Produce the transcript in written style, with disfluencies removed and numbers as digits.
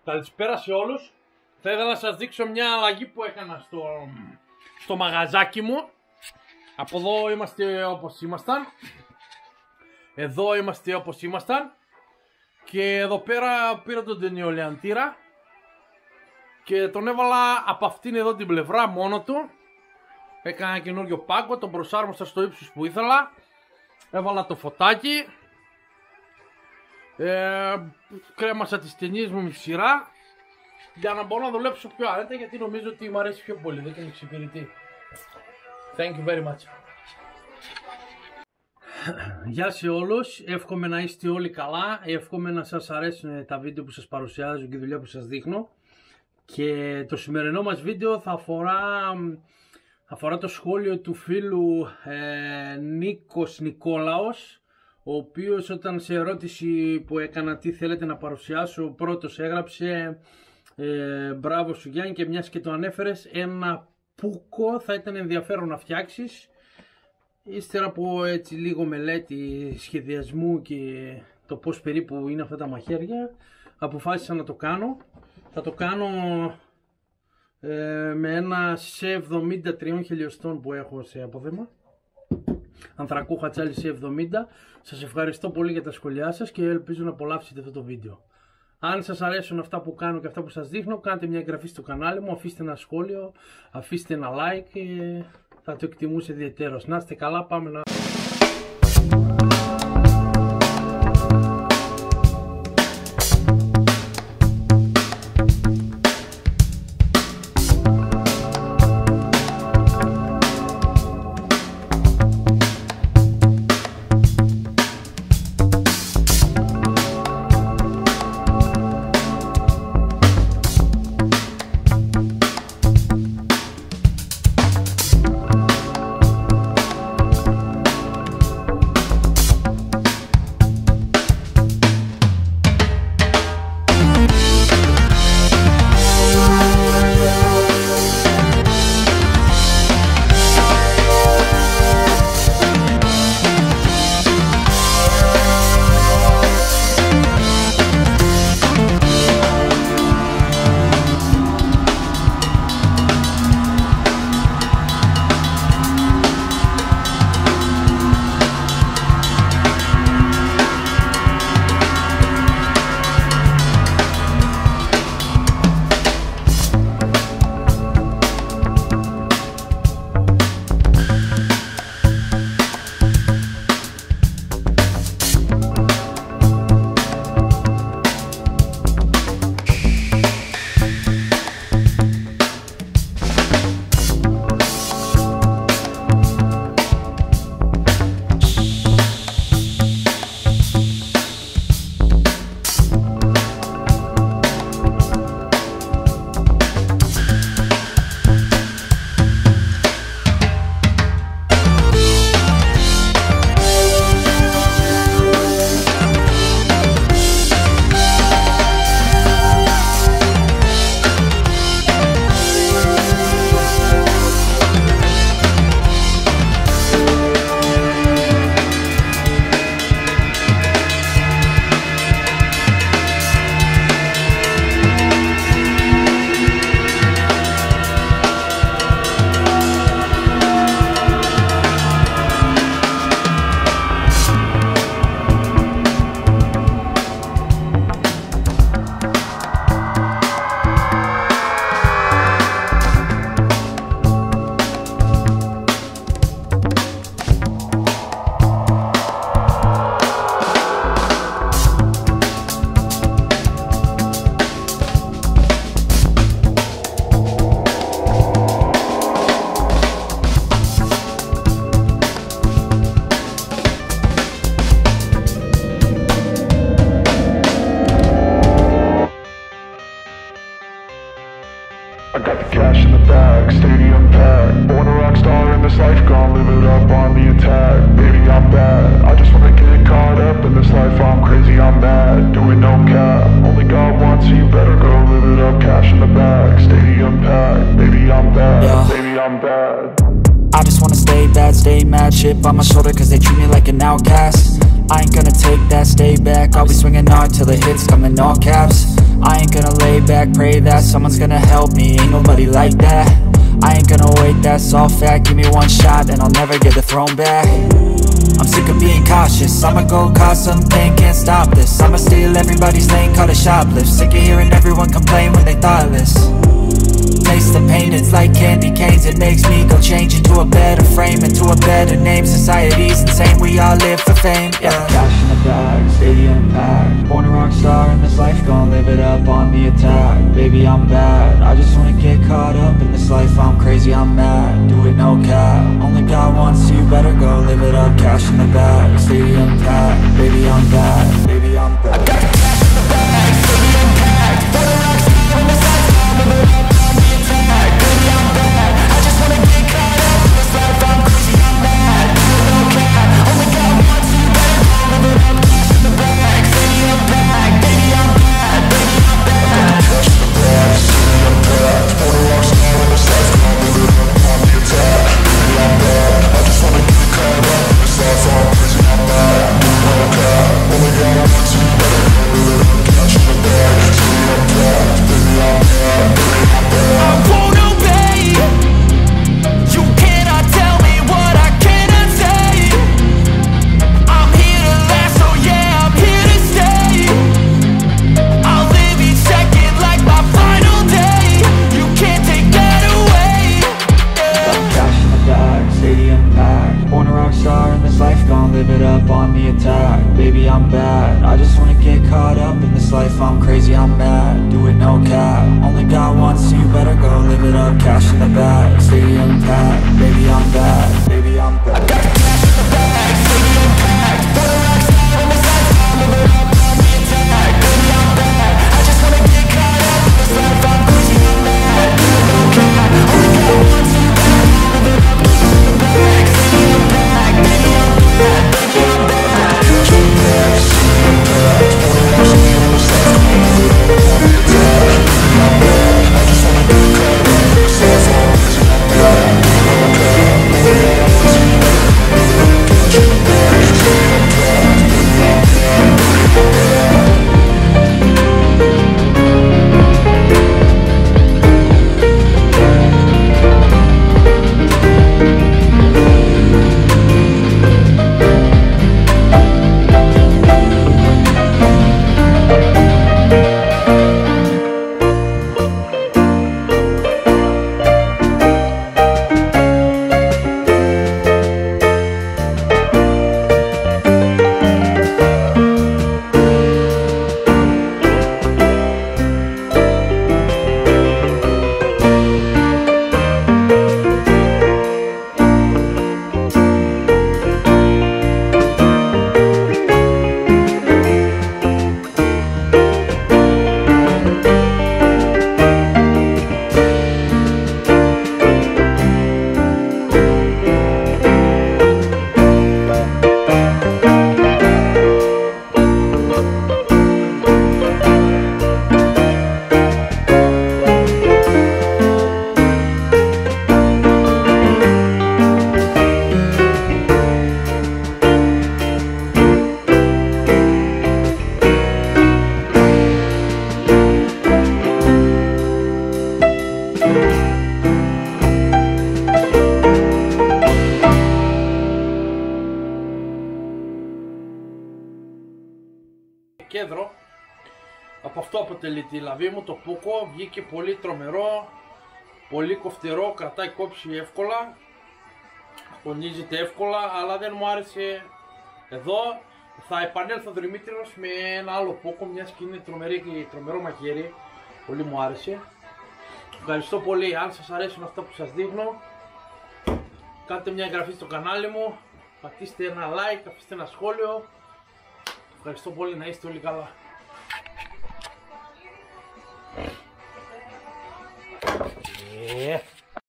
Καλησπέρα σε όλους. Θα ήθελα να σας δείξω μια αλλαγή που έκανα στο μαγαζάκι μου. Από εδώ είμαστε όπως ήμασταν. Εδώ είμαστε όπως ήμασταν. Και εδώ πέρα πήρα τον ταινιολιαντήρα και τον έβαλα από αυτήν εδώ την πλευρά μόνο του. Έκανα ένα καινούριο πάγκο, τον προσάρμοσα στο ύψος που ήθελα. Έβαλα το φωτάκι. Κρέμασα τις ταινίες μου με τη σειρά για να μπορώ να δουλέψω πιο άνετα, γιατί νομίζω ότι μου αρέσει πιο πολύ. Δεν με εξυπηρετεί. Thank you very much. Γεια σε όλους, εύχομαι να είστε όλοι καλά, εύχομαι να σας αρέσουν τα βίντεο που σας παρουσιάζω και η δουλειά που σας δείχνω. Και το σημερινό μας βίντεο θα αφορά το σχόλιο του φίλου Νίκος Νικόλαος, ο οποίος όταν σε ερώτηση που έκανα τι θέλετε να παρουσιάσω, πρώτος έγραψε μπράβο σου Γιάννη, και μιας και το ανέφερες, ένα πούκο θα ήταν ενδιαφέρον να φτιάξεις. Ύστερα από έτσι λίγο μελέτη σχεδιασμού και το πώς περίπου είναι αυτά τα μαχαίρια, αποφάσισα να το κάνω. Θα το κάνω με ένα σε 73 χιλιοστών που έχω σε απόθεμα, ανθρακού χατσάλι σε 70. Σας ευχαριστώ πολύ για τα σχόλιά σας και ελπίζω να απολαύσετε αυτό το βίντεο. Αν σας αρέσουν αυτά που κάνω και αυτά που σας δείχνω, κάντε μια εγγραφή στο κανάλι μου, αφήστε ένα σχόλιο, αφήστε ένα like και θα το εκτιμούσα ιδιαιτέρως. Να είστε καλά, πάμε να... I got the cash in the bag, stadium packed. Born a rock star in this life, gonna live it up on the attack. Baby, I'm bad, I just wanna get caught up in this life. I'm crazy, I'm mad, doing no cap. Only God wants you, better go live it up. Cash in the bag, stadium packed. Baby, I'm bad, baby, I'm bad. I just wanna stay bad, stay mad. Shit on my shoulder cause they treat me like an outcast. I ain't gonna take that, stay back. I'll be swinging hard till the hits come in all caps. I ain't gonna lay stay back, pray that someone's gonna help me. Ain't nobody like that. I ain't gonna wait, that's all fact. Give me one shot and I'll never get the throne back. I'm sick of being cautious, I'ma go cause something, can't stop this. I'ma steal everybody's lane, call it shoplift. Sick of hearing everyone complain when they thoughtless. Taste the pain, it's like candy canes. It makes me go change into a better frame, into a better name. Society's insane, we all live for fame, yeah. Cash in the bag, stadium packed. Born a rock star in this life, gon' live it up on the attack. Baby, I'm bad, I just wanna get caught up in this life. I'm crazy, I'm mad, do it no cap. Only God wants you, better go live it up. Cash in the bag, stadium packed. Baby, I'm bad, baby, I'm bad. I got the cash in the bag, stadium packed. Born a rock star in this life, gon' live it up on the attack. Baby, I'm bad, I just wanna get caught up in this life. I'm crazy, I'm mad, do it no cap. Only God wants you, better go live it up. Cash in the bag, stadium packed. Baby, I'm bad, baby, I'm bad. Cash in the bag, stadium packed. Born a rock star in this life, gon' live it up on the attack. Baby, I'm bad, I just wanna get caught up in this life. I'm crazy, I'm mad, do it no cap. Only God wants you, better go live it up. Cash in the bag, stadium packed. Baby, I'm bad, baby, I'm bad. I won't obey. You cannot tell me what I cannot say. I'm here to last, so yeah, I'm here to stay. I'll live each second like my final day. You can't take that away, yeah. Cash in the bag, stadium packed. Born a rock star in this life, gon' live it up on the attack. Baby, I'm bad, I just wanna get caught up in this life. I'm crazy, I'm mad, do it no cap. Only God wants you, better go live it up. Cash in the bag, stadium packed. Baby, I'm bad, baby, I'm bad. I got the cash in the bag, stadium packed. Born a rock star in this life, gon' live it up on the attack. Baby, I'm bad, I just wanna get caught up in this life. I'm crazy, I'm mad, do it no cap. Only God wants you, better go live it up. Cash in the bag, stadium packed. Baby, I'm bad, baby, I'm bad. Cash in the bag, stadium packed. Born a rock star in this life, gon' live it up on the attack. Baby, I'm bad, I just wanna get caught up in this life. I'm crazy, I'm mad, do it no cap. Only God wants you, better go live it up. Cash in the bag, stadium packed. Baby, I'm bad, baby, I'm bad. Κέντρο. Από αυτό αποτελεί τη λαβή μου, το πούκο. Βγήκε πολύ τρομερό, πολύ κοφτερό, κρατάει κόψη εύκολα, χωνίζεται εύκολα, αλλά δεν μου άρεσε εδώ. Θα επανέλθω Δημήτριος με ένα άλλο πούκο, μια σκηνή τρομερό μαχαίρι, πολύ μου άρεσε. Ευχαριστώ πολύ, αν σας αρέσουν αυτά που σας δείχνω, κάντε μια εγγραφή στο κανάλι μου, πατήστε ένα like, αφήστε ένα σχόλιο. Ευχαριστώ πολύ, να είστε όλοι καλά. Yeah.